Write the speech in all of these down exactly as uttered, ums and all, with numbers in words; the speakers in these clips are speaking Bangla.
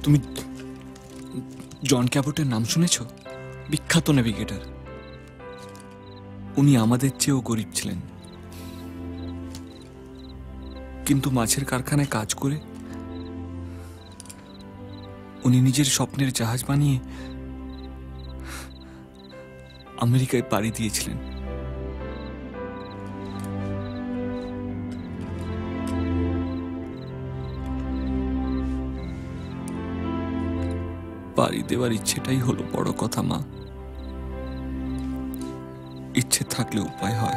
তুমি জন ক্যাবোটের নাম শুনেছ? বিখ্যাত নেভিগেটর। উনি আমাদের চেয়েও গরিব ছিলেন, কিন্তু মাছের কারখানায় কাজ করে উনি নিজের স্বপ্নের জাহাজ বানিয়ে আমেরিকায় পাড়ি দিয়েছিলেন। পাড়ি দেওয়ার ইচ্ছেটাই হলো বড় কথা মা। ইচ্ছে থাকলে উপায় হয়।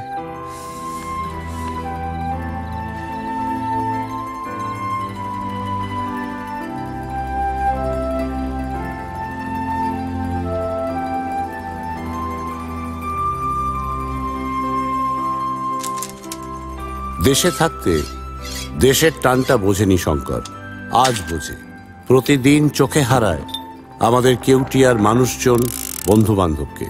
দেশে থাকতে দেশের টানটা বোঝেনি শঙ্কর, আজ বোঝে। প্রতিদিন চোখে হারায় আমাদের কেউটিয়ার মানুষজন, বন্ধু বান্ধবকে।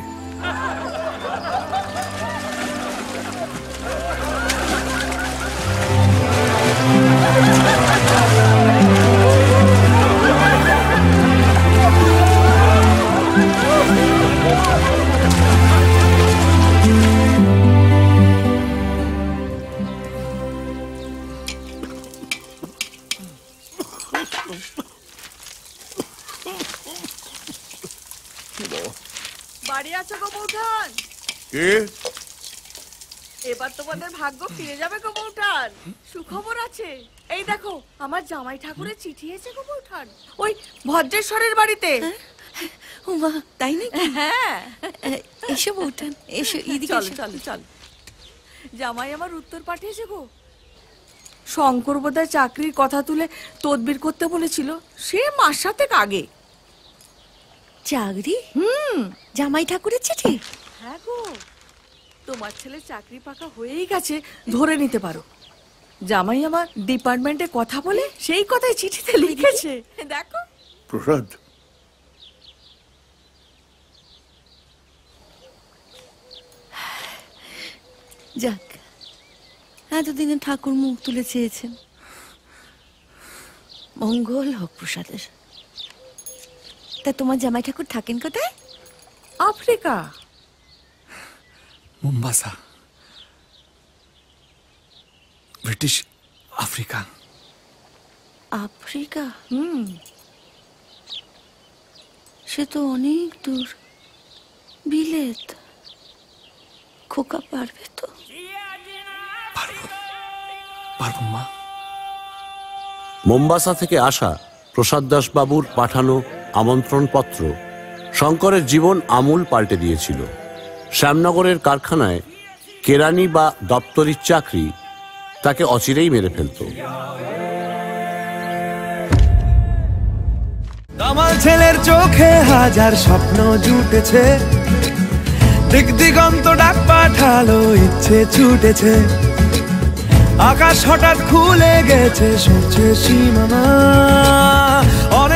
বাড়ি আছো গো বৌঠান? এবার তোমাদের ভাগ্য ফিরে যাবে গো বৌঠান, সুখবর আছে। এই দেখো আমার জামাই ঠাকুরের চিঠি এসেছে গো বৌঠান, ওই ভদ্রেশ্বরের বাড়িতে। ওমা, তাই নাকি? হ্যাঁ, এসো বৌঠান, এসো, এদিকে চল এসো। চল চল। জামাই আমার উত্তর পাঠিয়েছে গো। শঙ্কর বোধহয় চাকরির কথা তুলে তদবির করতে বলেছিল, সে মাস সাতেক আগে। চাকরি? হুম, জামাই ঠাকুরের চিঠি? হ্যাঁ গো, তোমার ছেলে চাকরি পাকা হয়েই গেছে, ধরে নিতে পারো। জামাই আমার ডিপার্টমেন্টে কথা বলে সেই কথাই চিঠিতে লিখেছে, দেখো। প্রসাদ, যাক, এতদিনে ঠাকুর মুখ তুলে চেয়েছেন, মঙ্গল হোক প্রসাদের। তা তোমার জামাই ঠাকুর থাকেন কোথায়? Africa, Mombasa, British Africa. Africa? হুম, সে তো অনেক দূর। বিলেত। খোকা পারবে তো? পারবো, পারবো মা। মোম্বাসা থেকে আসা প্রসাদ দাস বাবুর পাঠানো আমন্ত্রণ পত্র শঙ্করের জীবন আমূল পাল্টে দিয়েছিল। শ্যামনগরের কারখানায় কেরানি বা দপ্তরির চাকরি তাকে অচিরেই মেরে ফেলত। আমার ছেলের চোখে হাজার স্বপ্ন জুটেছে, দিক দিগন্ত ডাক পাঠালো, ইচ্ছে ছুটেছে। আকাশ হঠাৎ খুলে গেছে, সরছে সীমানা। অনেক